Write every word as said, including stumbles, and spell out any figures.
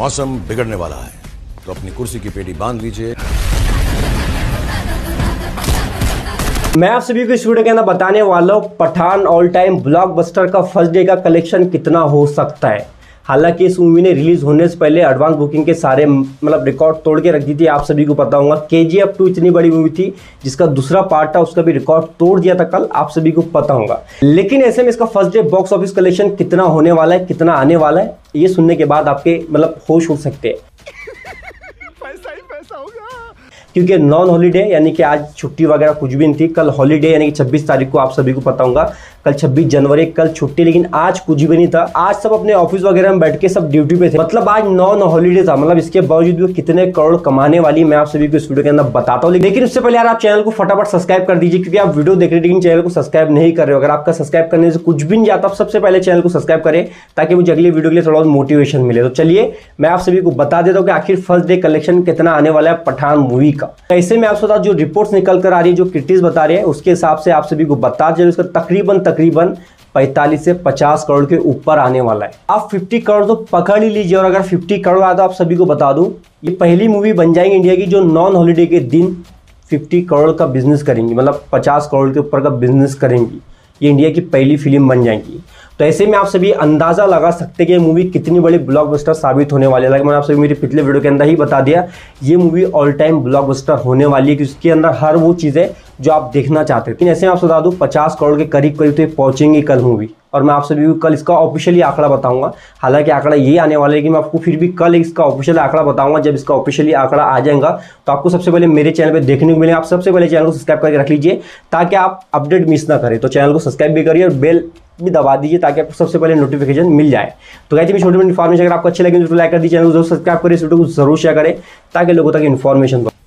मौसम बिगड़ने वाला है, तो अपनी कुर्सी की पेटी बांध लीजिए। मैं आप सभी को इस वीडियो के अंदर बताने वाला हूँ पठान ऑल टाइम ब्लॉकबस्टर का फर्स्ट डे का कलेक्शन कितना हो सकता है। हालांकि इस मूवी ने रिलीज होने से पहले एडवांस बुकिंग के सारे मतलब रिकॉर्ड तोड़ के रख दी थी। आप सभी को पता होगा केजीएफ टू इतनी बड़ी मूवी थी जिसका दूसरा पार्ट था, उसका भी रिकॉर्ड तोड़ दिया था कल, आप सभी को पता होगा। लेकिन ऐसे में इसका first day box office collection कितना होने वाला है, कितना आने वाला है, ये सुनने के बाद आपके मतलब होश उड़ सकते हैं। पैसा ही पैसा होगा, क्योंकि नॉन हॉलीडे यानी कि आज छुट्टी वगैरह कुछ भी नहीं थी। कल हॉलीडे यानी कि छब्बीस तारीख को, आप सभी को पता होगा कल छब्बीस जनवरी, कल छुट्टी, लेकिन आज कुछ भी नहीं था। आज सब अपने ऑफिस वगैरह में बैठ के सब ड्यूटी पे थे, मतलब आज नॉन हॉलीडे था। मतलब इसके बावजूद भी कितने करोड़ कमाने वाली मैं आप सभी को इस वीडियो के अंदर बताता हूँ। लेकिन उससे पहले यार आप चैनल को फटाफट सब्सक्राइब कर दीजिए, क्योंकि आप वीडियो देख रहे हैं लेकिन चैनल को सब्सक्राइब नहीं कर रहे हो। अगर आपका सब्सक्राइब करने से कुछ भी नहीं जाता, आप सबसे पहले चैनल को सब्सक्राइब करें ताकि मुझे अगली वीडियो के लिए थोड़ा मोटिवेशन मिले। तो चलिए मैं आप सभी को बता देता हूँ कि आखिर फर्स्ट डे कलेक्शन कितना आने वाला है पठान मूवी का। ऐसे में आपके साथ जो रिपोर्ट्स निकल कर आ रही है, जो क्रिटिक्स बता रहे हैं, उसके हिसाब से आप सभी को बता चलिए उसका तकरीबन तकरीबन पैंतालीस से पचास करोड़ के ऊपर आने वाला है। आप पचास करोड़ तो पकड़ ही लीजिए, और अगर पचास करोड़ आता आप सभी को बता दूं ये पहली मूवी बन जाएगी इंडिया की जो नॉन हॉलीडे के दिन पचास करोड़ का बिजनेस करेंगी, मतलब पचास करोड़ के ऊपर का बिजनेस करेंगी। ये इंडिया की पहली फिल्म बन जाएगी। तो ऐसे में आप सभी अंदाजा लगा सकते हैं कि ये मूवी कितनी बड़ी ब्लॉकबस्टर साबित होने वाली है। मैंने आप सभी मेरी पिछले वीडियो के अंदर ही बता दिया, ये मूवी ऑल टाइम ब्लॉकबस्टर होने वाली है, कि उसके अंदर हर वो चीज़ें जो आप देखना चाहते हैं। लेकिन ऐसे में आपसे बता दूं पचास करोड़ के करीब करीब तो पहुंचेंगी कल मूवी, और मैं आप सभी को कल इसका ऑफिशियली आंकड़ा बताऊंगा। हालांकि आंकड़ा ये आने वाला है, लेकिन मैं आपको फिर भी कल इसका ऑफिशियल आंकड़ा बताऊंगा। जब इसका ऑफिशियली आंकड़ा आ जाएगा तो आपको सबसे पहले मेरे चैनल पे देखने को मिलेगा। आप सबसे पहले चैनल को सब्सक्राइब करके रख लीजिए ताकि आप अपडेट मिस ना करें। तो चैनल को सब्सक्राइब भी करिए और बेल भी दबा दीजिए ताकि आपको सबसे पहले नोटिफिकेशन मिल जाए। तो कहते हैं छोटी मोटी इन्फॉर्मेशन अगर आपको अच्छी लगे तो लाइक कर दीजिए, चैनल को जरूर सब्सक्राइब करें, इस वीडियो को जरूर शेयर करें ताकि लोगों तक इन्फॉर्मेशन